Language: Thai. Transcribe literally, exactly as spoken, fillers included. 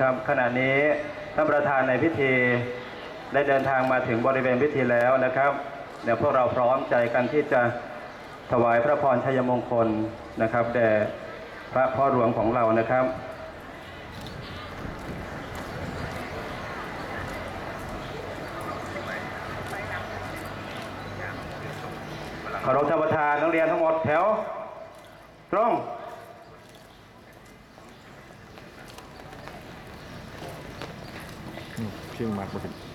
ครับ ขณะนี้ท่านประธานในพิธีได้เดินทางมาถึงบริเวณพิธีแล้วนะครับเดี๋ยวพวกเราพร้อมใจกันที่จะถวายพระพรชัยมงคลนะครับแด่พระพ่อหลวงของเรานะครับขอรบท่านประธานนักเรียนทั้งหมดแถวตรงเชียงมัดมาถึง